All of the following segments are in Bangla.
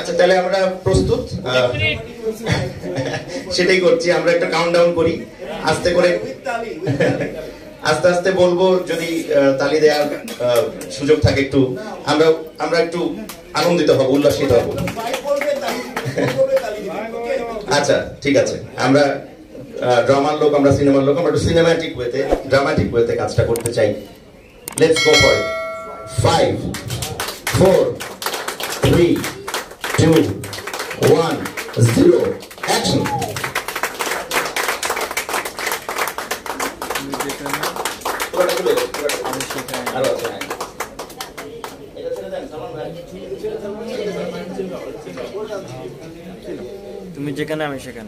আচ্ছা তাহলে আমরা প্রস্তুত, সেটাই করছি। আমরা একটা কাউন্টডাউন করি আস্তে করে, আস্তে আস্তে বলবো, যদি তালি দেওয়ার সুযোগ থাকে একটু আমরা একটু আনন্দিত হব, উল্লাসিত হব। আচ্ছা ঠিক আছে, আমরা ড্রামার লোক, আমরা সিনেমার লোক, আমরা একটু সিনেম্যাটিক ওয়েতে, ড্রামাটিক ওয়েতে কাজটা করতে চাই। Let's go for it. 5 4 3 2 1 0 action. তুমি যেখানে আমি সেখানে।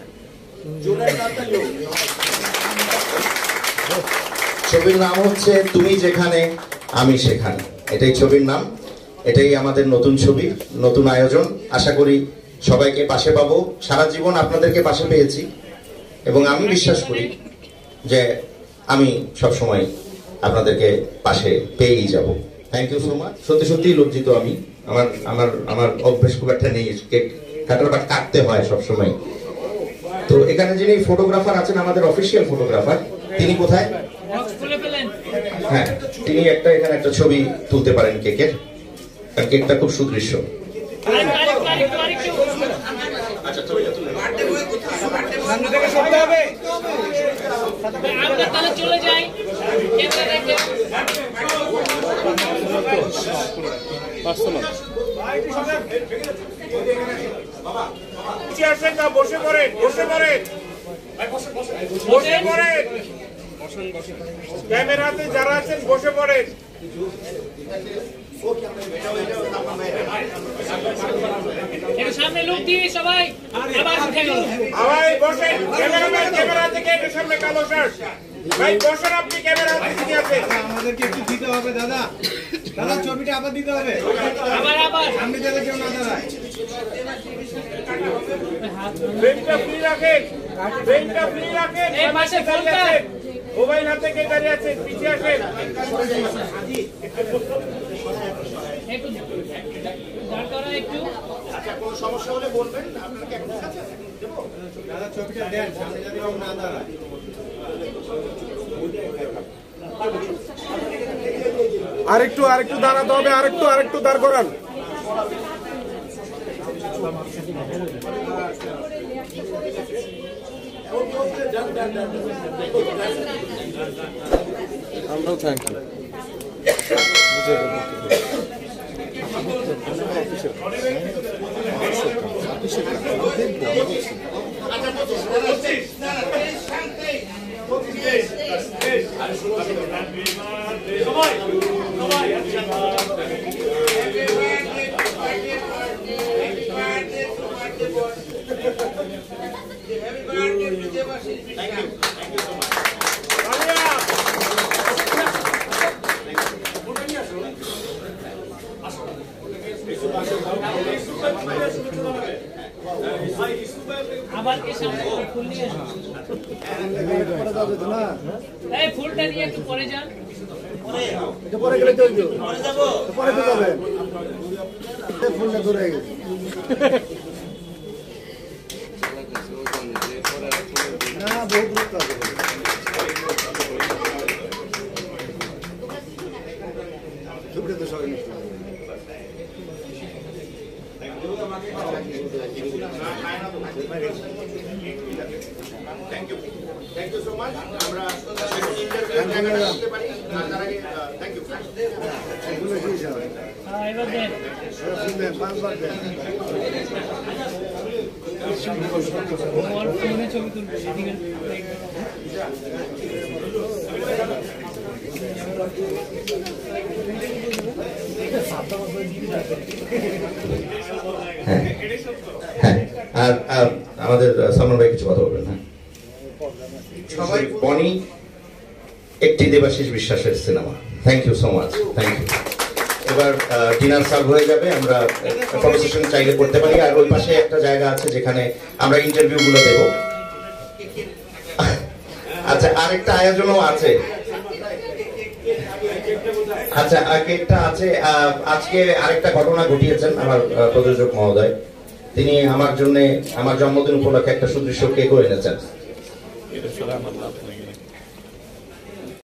ছবির নাম হচ্ছে তুমি যেখানে আমি সেখানে, এটাই ছবির নাম। এটাই আমাদের নতুন ছবি, নতুন আয়োজন। আশা করি সবাইকে পাশে পাবো। সারা জীবন আপনাদেরকে পাশে পেয়েছি এবং আমি বিশ্বাস করি যে আমি সবসময় আপনাদেরকে পাশে পেয়েই যাব। Thank you so much. সত্যি সত্যি লজ্জিত আমি, আমার অভ্যেস খুব একটা নেই, কেক কাটার বা কাটতে হয় সবসময়। তো এখানে যিনি ফটোগ্রাফার আছেন, আমাদের অফিসিয়াল ফটোগ্রাফার, তিনি কোথায়? হ্যাঁ, তিনি এখানে একটা ছবি তুলতে পারেন কেকের, কারণ কেকটা খুব সুদৃশ্য। আচ্ছা চলে যাই। বসে পড়েন, বসে পড়েন, বসে পড়েন। ক্যামেরাতে যারা আছেন বসে পড়েন। সামনে লোক দিয়ে সবাই আবার বসেন। ক্যামেরা থেকে একটু সামনে, কালো শার্ট ভাই বসেন। আপনি ক্যামেরা হাতে আছেন, আমাদেরকে একটু দিতে হবে দাদা। দাদা ছবিটা আবার দিতে হবে, আবার সামনে যাতে কেউ না দাঁড়ায়। ফ্রেমটা ফ্রি রাখেন, ফ্রেমটা ফ্রি রাখেন। এই পাশে ফোনটা, মোবাইল হাতে কে দাঁড়িয়ে আছেন, পিছিয়ে আসেন। একটু দাঁড় করা একটু। আচ্ছা কোনো সমস্যা হলে বলবেন, আপনারা কি এখন আছে? দাদা ছবিটা দেন, সামনে যাতে কেউ না দাঁড়ায়। আরেকটু দাঁড়াতে হবে, আরেকটু দাঁড় করান। আমরাও থ্যাংক ইউ। আবার কে সামনে ফুল নিয়ে এই ফুলটা নিয়ে একটু পরে যান। এটা পরে গেলে চলবে, পরে যাব, পরে তো যাবে। ফুলটা ধরে গেছে। না বহুত দূর তো আছে। ছবিটা তো সবাই নষ্ট হবে। Thank you so much. আমরা ইন্টারভিউ করতে পারি, তার আগে থ্যাংক ইউ। এগুলো কি যাবে? হ্যাঁ এবার দেন, দেন, পাঁচবার দেন। ওর ফোনে ছবি তুলবে এদিকে। হ্যাঁ, আর আমাদের সালমান ভাই কিছু কথা বলবেন। হ্যাঁ, সবাই বনি একটি দেবাশিস বিশ্বাসের সিনেমা। Thank you so much, thank you. এবার ডিনার সার্ভ হয়ে যাবে, আমরা ফটো সেশন চাইলে করতে পারি। আর ওই পাশে একটা জায়গা আছে যেখানে আমরা ইন্টারভিউ গুলো দেবো। আচ্ছা, আরেকটা আয়োজনও আছে। আচ্ছা, কেকটা আছে। আজকে আরেকটা ঘটনা ঘটিয়েছেন আমার প্রযোজক মহোদয়। তিনি আমার জন্য আমার জন্মদিন উপলক্ষে একটা সুদৃশ্য কেকও এনেছেন। এটা ছাড়া আমার লাভ নেই।